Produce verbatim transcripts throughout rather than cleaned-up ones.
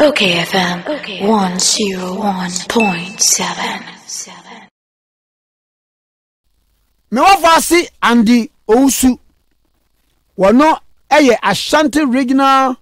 Okay F M one oh one point seven. Me wafasi Andy Owusu wano eye Ashanti Regional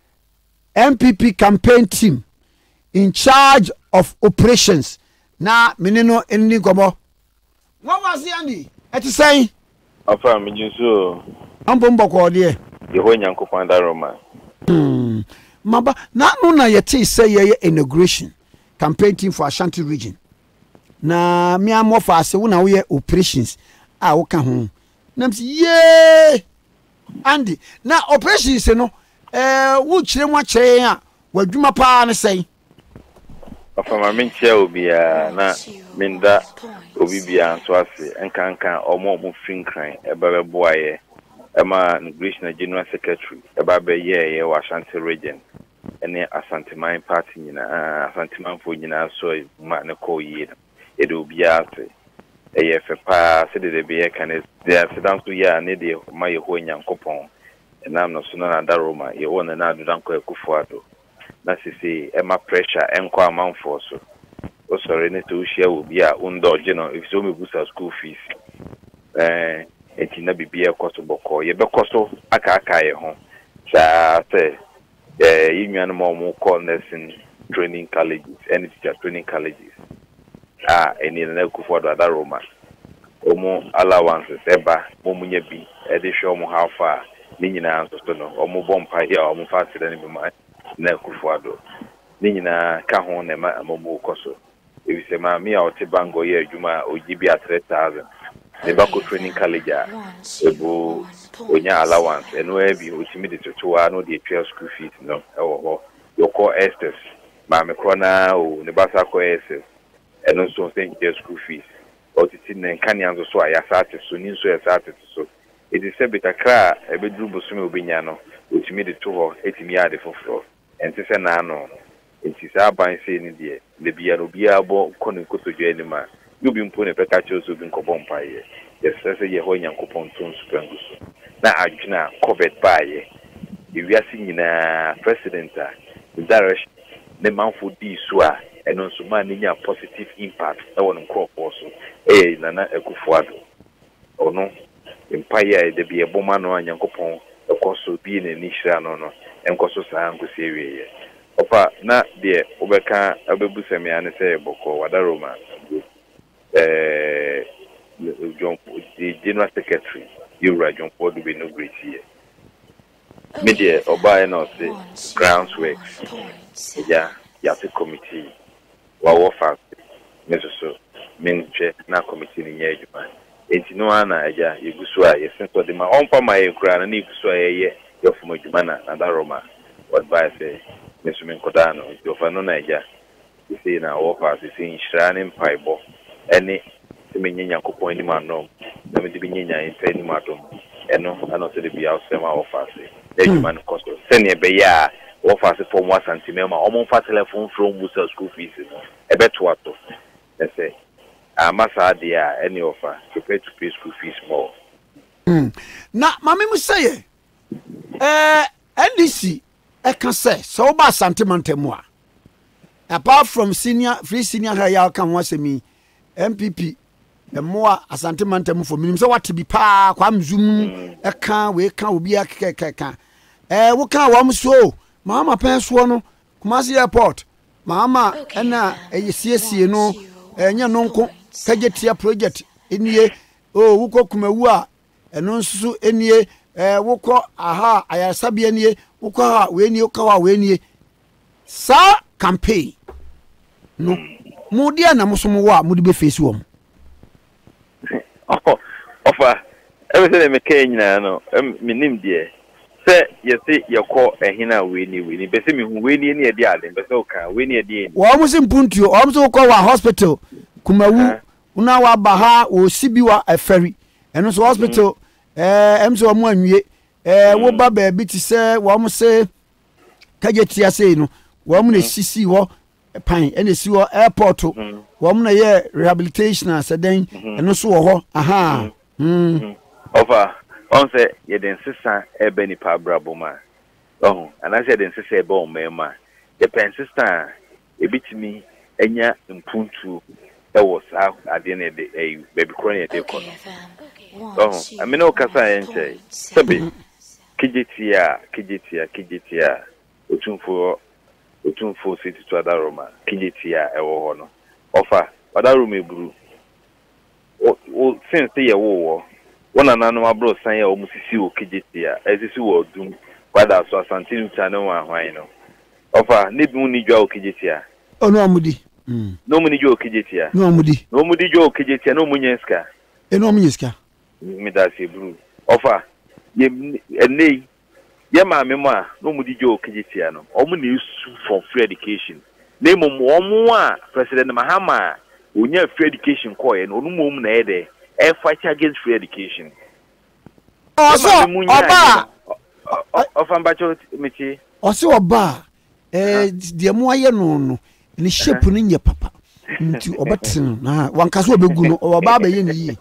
M P P campaign team in charge of operations na menino enni gomo. Wafasi Andy eti say afa me jinso ambo mboko de yeho nyankopon da Roma. Hmm. Maba na no na yete say ye inauguration campaign team for Ashanti region. Na me amofa ase wo na wo ye operations a wo ka ho. Na msi ye Andy na operations no eh wo kire mu akire a wadwuma pa ne sei. Afa ma mentia obi a na minda obi bia so ase enkankan omo omo finkran ebe boaye ema Immigration General Secretary eba be ye ye wa Ashanti region ene Asanteman party nyina Asanteman fo nyina so ma ne ko yi e do bia ase e ye fe pa se de be ye kan de asedan so ya ne de ma ye ho nyankopon na no so na da Roma ye wona na adudan ko ekufo ado na sisi ema pressure enko amanfo so o sore ne to hia obi a undo gino if so me busa school fees eh eti na bibia ekoso boko ye bekoso aka aka ye ho sa se eh yinwan mo mo call nursing training colleges and teacher training colleges ah eni na ekufo do da Roma omo allowances eba mo munye bi e de show mo how far ni nyina nso so no omo bompa here omo fasile ni bi ma na kufuado ni nyina ka ho na ma amomo koso ebi se ma mi a oti bango ye adwuma ogibi a three thousand the bako training college ebu onya allowance eno e bi otimi de totoa no de twelve school fees no ewo ho yoko estes ma me krona o ne basa ko estes eno so say school fees otiti ne kan yanzo so aya sate so ni so ya sate so it is said bitakra ebe duru bosome obinya no otimi de to ho etimi ade foforo enti se na no enti sa ban se ni de le bia no bia bo kono kotodwe ni ma yubi mpo ne peka choso bi nkobon paye yes se ye ho nyankopon ton supenguso na adwena covid baye the wiase nyina president a direction ne manfo di so a eno so ma nya positive impact e won crop so eh nana ekufuado ono empire de bia boma no nyankopon ekoso bi ne ni hira no no enkoso saa nkosi ewiye opa na de obeka abebusa me ane se boko wada Roma eh John the General Secretary Yura John Paul do be no great here media oba na say groundworks ya ya the committee wa wo fa mesoso menche na committee ni nye adwuma enti no ana aja yegusu a yesenso de ma onpa ma ye kura na ni gusu a ye yo fo adwuma na na Roma advice say mesumen kodano yo fa no na aja isi na wo fa isi inshirane mpaibo ene semenye nyankopon ni ma no na me de binyenya ente ni ma dom eno ana so de bia osema wo fa se adwuma no kosto sene be ya wo fa se form one centimeter ma o mo fa telephone from busa school fees no ebeto ato ese amasa dia any offer prepare to pay school fees more. Mm. Na mama mu say eh N D C e kan say so ba santimantemu a apart from senior free senior higher kan wasemi M P P emoa asantimantemu for minim say what be pa kwa mzum e kan we kan obi akeka eh wo kan wa mso mama pen so no Kumasi airport mama na eyesiesie no enya no nko kajetia project enie o wuko kumawu a eno nsusu enie eh wuko aha ayasabe enie wuko ha we nie wuko ha we nie sa campaign no mudi na musomo wa mudi be face wo oh ofa everything me kenya no minim de se yesi yeko ehina we ni we ni be se mi hu we ni e de ade be se o kan we ni e de wo musim puntuo o muso ko wa hospital kumawu una wa baha wo sibi wa afari eno so hospital eh emso mo anwie eh wo ba ba bi ti se wo mo se kajetia se no wo mo na sisi wo pan ene si wo airport wo mo na ye rehabilitation aseden eno so wo ho aha mm over on say ye den sisa ebe ni pa brabo ma oh and I said den sisa ebe o mema the pen sister a bit me enya mpuntu e was out at the end of the day baby crying at the corner. Oh, I mean no kasa enche sabi kijitia kijitia kijitia otumfo otumfo city to other Roma kijitia e wo ho no offer other room eburu o since the wo one ananu abro san ya o musisi o kijitia ezisi wo dum kwada so asantinu channel wa hwan no offer ne bi uni jwa o kijitia oh no amudi mm no muni jwa o kijitia no amudi no mudi jwa o kijitia no munyenska e no munyenska me da se bru offer ye enei ye ma me mo a no mudi jwa o kijitia no o mu na isu for free education na mo mo a president Mahama onya free education koye no onu mo mu na ede e fight against free education oso oba ofan bacho mechi oso oba eh de mo aye no no ni shape no nye papa nti obatin na wankaso obegu no oba ba ye ni yi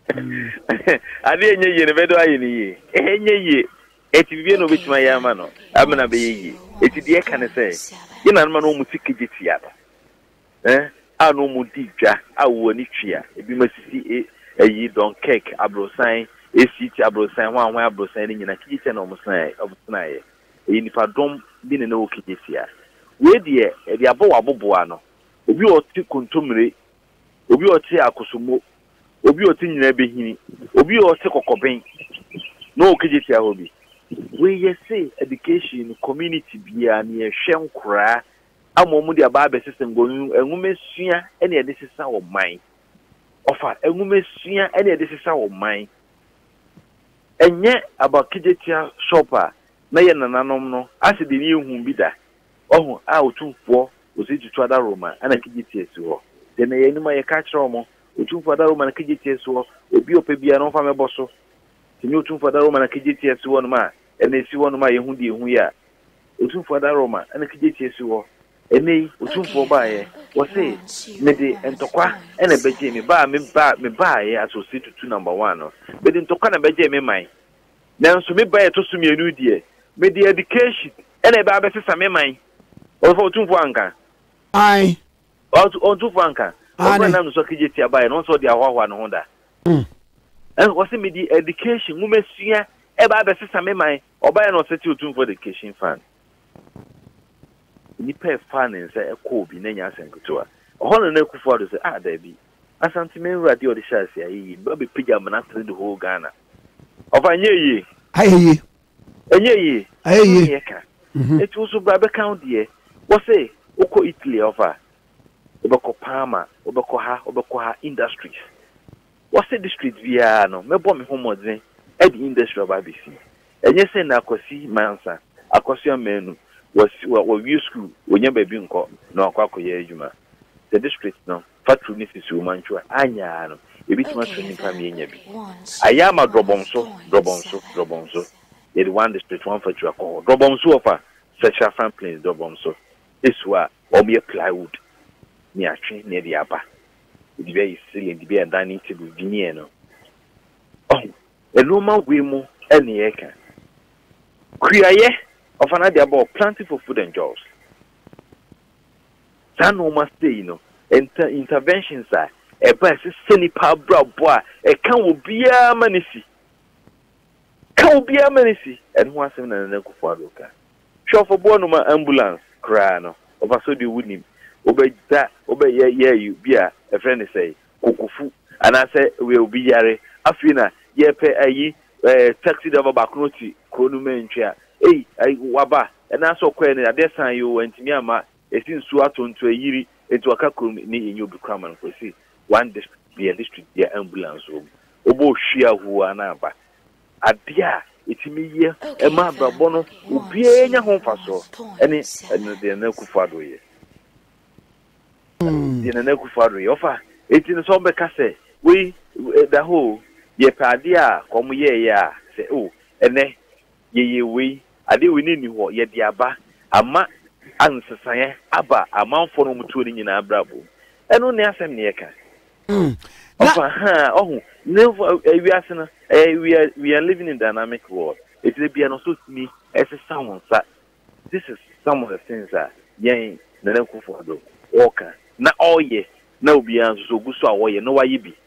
ade enye ye ne bedo aye ni yi enye ye eti bibie no betima ya ma no amena be ye eti de ka ne se ye na no mu tikijiti ya eh anu mu digwa awo ni twia ebi masisi eyi don cake abrosan ect abrosan hwan hwan abrosan ni nyina kijiti na omusan omusan ye eyi nipa dom bi ne no kijiti ya we de e de abo waboboa no obi oti kontomre obi oti akosomo obi oti nyina behini obi oti kokoben no kijiti ya hobi we ye say education community bia na ye hwe nkura amomu de aba be system go enwumesua ene ye de sisa wo man ofa enwumesua ene ye de sisa wo man enye aba kijetia shopper na ye nananom no ase de ni ehun bi da ohun a otumfo osi tutu ada Roma ana kijetia si ho de na ye ni ma ye ka kire omo otumfo ada Roma na kijetia si ho obi opebia no fa mebo so tini otumfo ada Roma na kijetia si ho no ma ene si ho no ma ye hu de ehun ya otumfo ada Roma ana kijetia si ho ene otumfo ba ye wo say me de entokwa ene beje me ba me ba me ba ye associate to number one no me de entokwa na beje me man nanso me ba ye to sumi enu die me de education ene ba be sesa me man o fo otumfo anka ai o otumfo anka o na no so kijeti aba ye no so de ahwahwa no honda mm en wo say me de education mu mesua e ba be sesa me man oba ye no seti otumfo education fan ni pe fan say e ko bi na nya asenkuto a hono na kufu ado say ah da bi asante men radio de shase ayi ba be pija mana through the whole Ghana of anyeye ayeye anyeye ayeye it was so ba count there what say oko Italy over obeko Parma obeko ha obeko ha industries what say district via no mebo me homoden e the industry of A B C enye say na akosi mansa akosi amenu was what we school when you baby nko no akwa koye adwuma the district no factory ni sisi umanchwa anya no ebitima training kam yenya bi ayama drobonso drobonso drobonso the one district one factory akọ drobonso ofa special farm plains drobonso iswa omi plywood ni atwe ne de aba di be isile di be ndani tibu vinie no oh enoma we mu ene yeka kuaye of another about planting for food and jobs. That no must say, you know, inter interventions are a best silly power boy, a can't be a manicy. Can't be a manicy, and once in an echo for Luca. Show for Bonuma ambulance, crano, of a so do wouldn't obey that, obey, yeah, yeah, you be a friend say, Kukufu, and I say, we'll be yare, Afina, yeah, pay a ye, taxi over Baknoti, Konumen chair. Hey, I waba, and I saw Queen at that time you went to Myanmar, a sin suaton to a yiri, into a kakum in you become and see one district, be a district, the ambulance room. Obo Shia who are now, but a dear, it's me here, a man, Bono, who be a home for so, and it's the Nekufado ye. The Nekufado offer, it's in the somber casse, we, the whole, ye padia, come ye, ya, say, oh, and then ye, we. Ade we ni ho ye de aba ama ansesan aba amanfo no mutuo ni nyina abrabo eno ne asem ne yeka mm ofa ha ohun ne wi ase no we are we are living in dynamic world it will be an also me as a someone this is some of the things that yen na na kufo do oka na oye na obi an so guso a woye no waye bi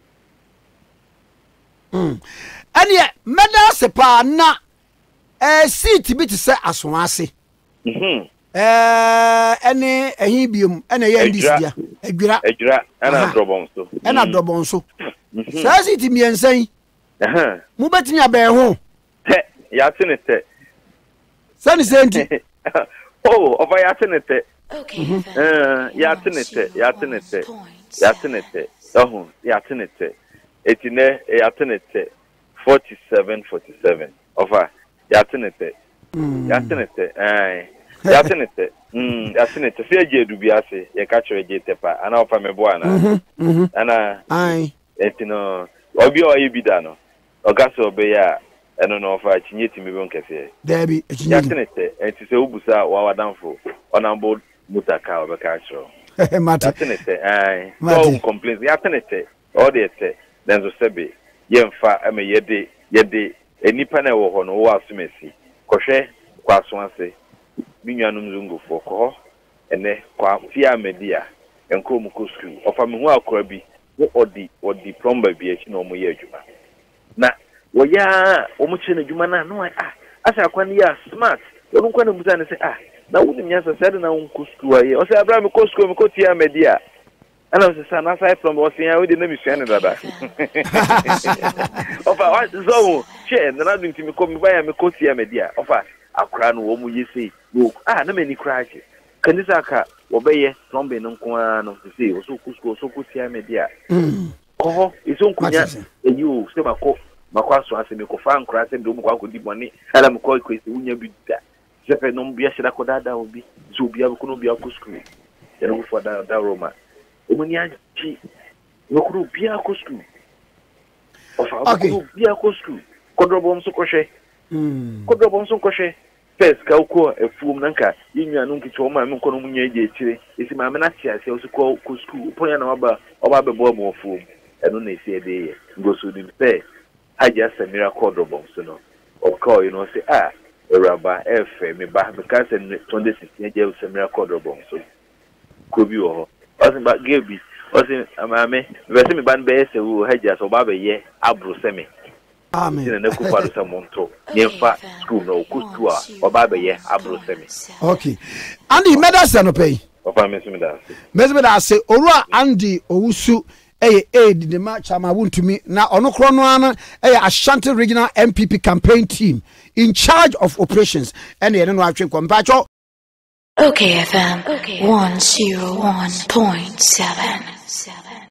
mm ane meda se pa na eh seat bi te se aso ase mhm eh ene ehin biom ene ye ndisia adwira adwira ana drobon so ana drobon so sa seat mi ensan eh mu betimi abe ho te ya tenete sani senti oh ofa ya tenete Okay. eh ya tenete ya tenete ya tenete oh ya tenete etine ya tenete forty-seven forty-seven ofa ya tenete ya tenete eh ya tenete mm ya tenete se je dubi ase ye ka chere je tepa ana ofa mebo ana ana ai etino obi o yibida no ogaso obe ya eno no ofa chinye timi bon kese debi ya tenete enti se ubusa wa wadanfo onambo mutaka obeka chiro mate ya tenete ai so complaints ya tenete all the te then so sebe yemfa ame yede yede enipa na wo ho no wo asumesi kohwe kwaso ase binwanum zungufo ko ene kwa fia media enko mu ko school ofa me hu akora bi wo odi odi plumber bi echi na omo ye adwuma na wo ya omo che na adwuma na no ah asa kwa ni ya smart wo nkwa na musa ne se ah na wo ni nyasa se na wo ko school aye o se abra me ko school me ko tia media ana se sa na sai plumber o se ya we de na mi sua ne dada ofa wa zo che na na dinti me ko me ba ya me ko tia media ofa akra no wo mu yesi no ah na me ni crash kanisa ka obeye plumber no nko a no se o so ku school so ku tia media mm oh iso nkunya eyu se mako makwaso ase me ko fa nkra se ndo mu kwa ko di boni ala me ko kwesi unya bi da se fe no bia shira ko dada obi so bia ko no bia ko school ya no fo da da Roma omuni aji no ko bia ko school ofa ko bia ko school ko drobom so ko hwe mm ko drobom so ko hwe first ka ko efuum nanka yinwa no nkicho ma me ko no munya eje chire esi ma me na tia se o so ko ko school ponya na oba oba be bo mo fuum eno na esi ede ye ngoso ni pe aja sa miracle drobom so no o call you know say ah eraba efe me ba me ka se twenty sixteen aja o sa miracle drobom so ko bi o o se ba gebi o se amame be se me ban be se wo haja so ba be ye abro se me amen ina na ku faru sa monto nyemfa school no ku school a oba be ye abro se me okay Andy medicine no pay ofa me se me da me da say orua Andy owusu eye aid de ma chama wontumi na ono kro no ana eye Ashanti Regional M P P campaign team in charge of operations and ye no atwe kwampacho Okay F M one oh one point seven.